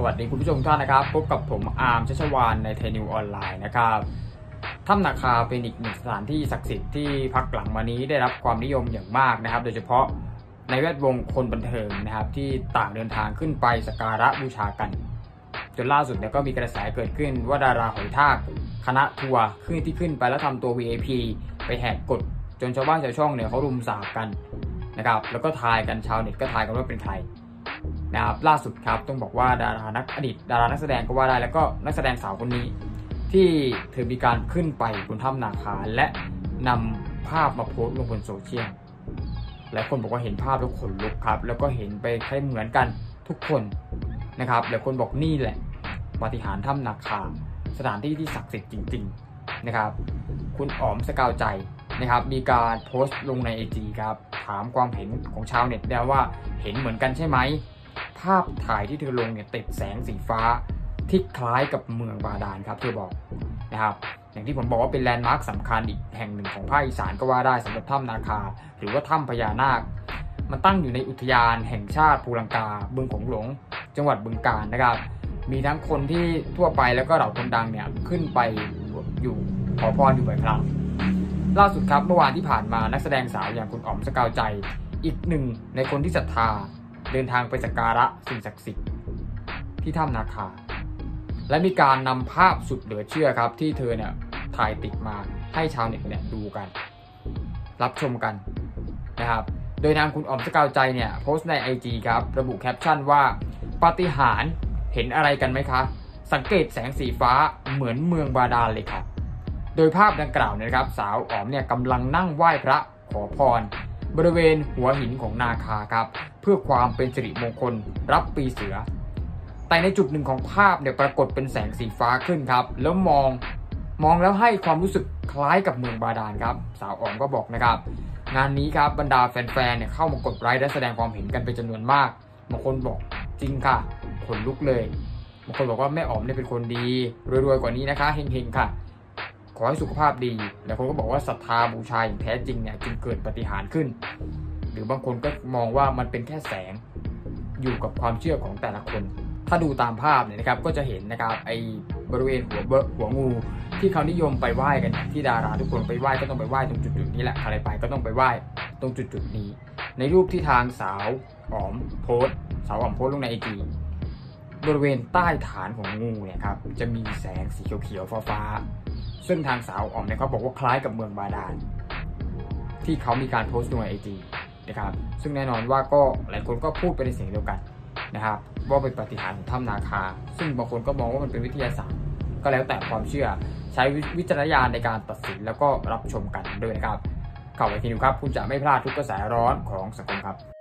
วัสดีคุณผู้ชมทุกท่านนะครับพบกับผมอาร์มชัชวาลในไทยนิวออนไลน์นะครับถ้ำนาคาเป็นอีกหนึ่งสถานที่ศักดิ์สิทธิ์ที่พักหลังมานี้ได้รับความนิยมอย่างมากนะครับโดยเฉพาะในแวดวงคนบันเทิงนะครับที่ต่างเดินทางขึ้นไปสักการะบูชากันจนล่าสุดเนี่ยก็มีกระแสเกิดขึ้นว่าดาราหอยทากคณะทัวร์ขึ้นไปแล้วทำตัว VIP ไปแหกกฎจนชาวบ้านชาวช่องเนี่ยเขารุมสาบกันนะครับแล้วก็ทายกันชาวเน็ตก็ทายกันว่าเป็นใครนะครับล่าสุดครับต้องบอกว่าอดีตดารานักแสดงก็ว่าได้แล้วก็นักแสดงสาวคนนี้ที่เธอมีการขึ้นไปบนถ้ำนาคาและนำภาพมาโพสต์ลงบนโซเชียลหลายคนบอกว่าเห็นภาพแล้วขนลุกครับแล้วก็เห็นไปคล้ายเหมือนกันทุกคนนะครับหลายคนบอกนี่แหละปาฏิหาริย์ถ้ำนาคาสถานที่ที่ศักดิ์สิทธิ์จริงๆนะครับคุณอ๋อมสกาวใจนะครับมีการโพสต์ลงใน IG ครับถามความเห็นของชาวเน็ตแล้วว่าเห็นเหมือนกันใช่ไหมภาพถ่ายที่เธอลงเนี่ยติดแสงสีฟ้าที่คล้ายกับเมืองบาดาลครับเธอบอกนะครับอย่างที่ผมบอกว่าเป็นแลนด์มาร์คสำคัญอีกแห่งหนึ่งของภาคอีสานก็ว่าได้สำหรับถ้ำนาคาหรือว่าถ้ำพญานาคมันตั้งอยู่ในอุทยานแห่งชาติภูลังกาบึงโขงหลงจังหวัดบึงกาฬนะครับมีทั้งคนที่ทั่วไปแล้วก็เหล่าคนดังเนี่ยขึ้นไปอยู่ขอพรอยู่บ่อยครั้งล่าสุดครับเมื่อวานที่ผ่านมานักแสดงสาวอย่างคุณอ๋อมสกาวใจอีกหนึ่งในคนที่ศรัทธาเดินทางไปสักการะสิ่งศักดิ์สิทธิ์ที่ถ้ำนาคาและมีการนำภาพสุดเหลือเชื่อครับที่เธอเนี่ยถ่ายติดมาให้ชาวเน็ตเนี่ยดูกันรับชมกันนะครับโดยทางคุณอ๋อมสกาวใจเนี่ยโพสต์ใน IG ครับระบุแคปชั่นว่าปาฏิหาริย์เห็นอะไรกันไหมคะสังเกตแสงสีฟ้าเหมือนเมืองบาดาลเลยครับโดยภาพดังกล่าวนะครับสาวอ๋อมเนี่ยกำลังนั่งไหว้พระขอพรบริเวณหัวหินของนาคาครับเพื่อความเป็นสิริมงคลรับปีเสือแต่ในจุดหนึ่งของภาพเนี่ยปรากฏเป็นแสงสีฟ้าขึ้นครับแล้วมองแล้วให้ความรู้สึกคล้ายกับเมืองบาดาลครับสาวอ๋อมก็บอกนะครับงานนี้ครับบรรดาแฟนๆเนี่ยเข้ามากดไลค์และแสดงความเห็นกันเป็นจำนวนมากบางคนบอกจริงค่ะขนลุกเลยบางคนบอกว่าแม่อ๋อมเนี่ยเป็นคนดีรวยๆกว่านี้นะคะเฮงๆค่ะขอให้สุขภาพดีแล้วคนก็บอกว่าศรัทธาบูชาอย่างแท้จริงเนี่ยจึงเกิดปาฏิหาริย์ขึ้นหรือบางคนก็มองว่ามันเป็นแค่แสงอยู่กับความเชื่อของแต่ละคนถ้าดูตามภาพเนี่ยนะครับก็จะเห็นนะครับไอ้บริเวณหัวงูที่เขานิยมไปไหว้กันที่ดาราทุกคนไปไหว้ก็ต้องไปไหว้ตรงจุดนี้แหละใครไปก็ต้องไปไหว้ตรงจุดนี้ในรูปที่ทางสาวอ๋อมโพสลงใน IG บริเวณใต้ฐานของงูเนี่ยครับจะมีแสงสีเขียวๆฟ้าซึ่งทางสาวอ๋อมเนี่ยเขาบอกว่าคล้ายกับเมืองบาดาลที่เขามีการโพสต์ลงใน IG นะครับซึ่งแน่นอนว่าก็หลายคนก็พูดไปในเสียงเดียวกันนะครับว่าเป็นปาฏิหาริย์ของถ้ำนาคาซึ่งบางคนก็มองว่ามันเป็นวิทยาศาสตร์ก็แล้วแต่ความเชื่อใช้วิจารณญาณในการตัดสินแล้วก็รับชมกันด้วยนะครับข่าวไอทีนิวครับคุณจะไม่พลาดทุกกระแสร้อนของสังคมครับ